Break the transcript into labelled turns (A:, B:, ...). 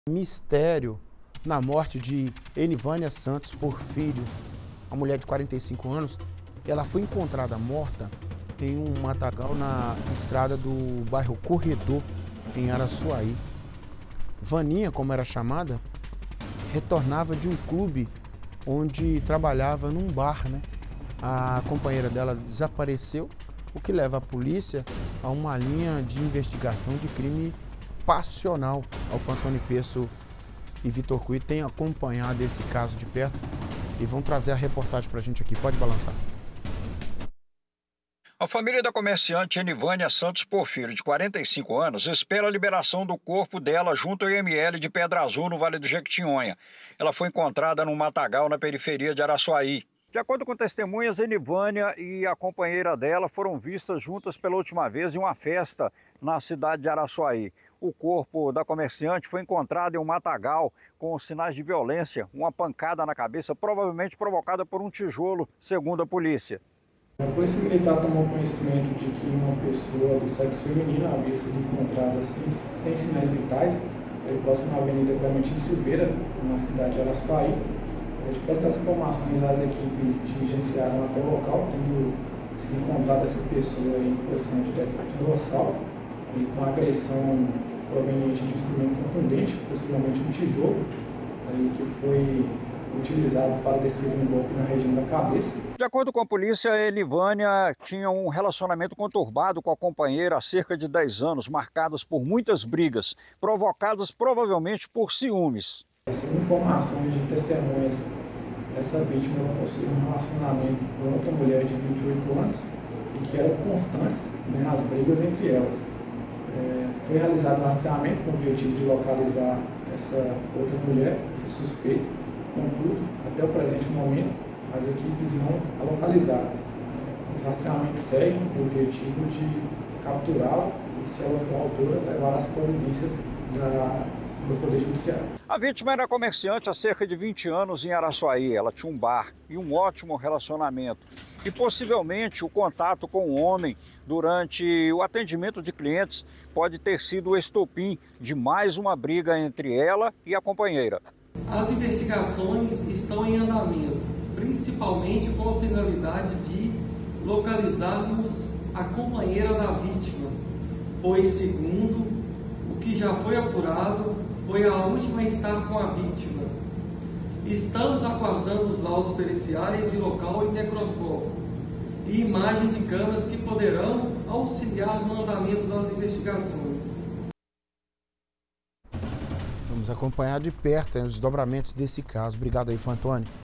A: Mistério na morte de Enivânia Santos Porfírio, uma mulher de 45 anos. Ela foi encontrada morta em um matagal na estrada do bairro Corredor, em Araçuaí. Vaninha, como era chamada, retornava de um clube onde trabalhava num bar, né? A companheira dela desapareceu, o que leva a polícia a uma linha de investigação de crime passional. Alfa Antônio Peço e Vitor Cui têm acompanhado esse caso de perto e vão trazer a reportagem para a gente aqui. Pode balançar.
B: A família da comerciante Enivânia Santos Porfírio, de 45 anos, espera a liberação do corpo dela junto ao IML de Pedra Azul, no Vale do Jequitinhonha. Ela foi encontrada num matagal na periferia de Araçuaí. De acordo com testemunhas, Enivânia e a companheira dela foram vistas juntas pela última vez em uma festa na cidade de Araçuaí. O corpo da comerciante foi encontrado em um matagal com sinais de violência, uma pancada na cabeça, provavelmente provocada por um tijolo, segundo a polícia.
C: A polícia militar tomou conhecimento de que uma pessoa do sexo feminino havia sido encontrada sem sinais vitais, próximo à Avenida Clementino Silveira, na cidade de Araçuaí. Depois das informações, as equipes diligenciaram até o local, tendo sido encontrada essa pessoa em posição de decapitação dorsal, com agressão proveniente de um instrumento contundente, possivelmente um tijolo, que foi utilizado para desferir um golpe na região da cabeça.
B: De acordo com a polícia, Enivânia tinha um relacionamento conturbado com a companheira há cerca de 10 anos, marcados por muitas brigas, provocadas provavelmente por ciúmes.
C: Segundo informações de testemunhas, essa vítima possuía um relacionamento com outra mulher de 28 anos e que eram constantes, as brigas entre elas. Foi realizado um rastreamento com o objetivo de localizar essa outra mulher, essa suspeita. Contudo, até o presente momento, as equipes não a localizaram. Os rastreamentos seguem com o objetivo de capturá-la e, se ela for a autora, levar às providências do Poder Judiciário.
B: A vítima era comerciante há cerca de 20 anos em Araçuaí. Ela tinha um bar e um ótimo relacionamento. E possivelmente o contato com o homem durante o atendimento de clientes pode ter sido o estopim de mais uma briga entre ela e a companheira.
D: As investigações estão em andamento, principalmente com a finalidade de localizarmos a companheira da vítima, pois, segundo o que já foi apurado, foi a última a estar com a vítima. Estamos aguardando os laudos periciais de local e necroscópio e imagem de câmeras que poderão auxiliar no andamento das investigações.
A: Vamos acompanhar de perto os desdobramentos desse caso. Obrigado aí, Antônio.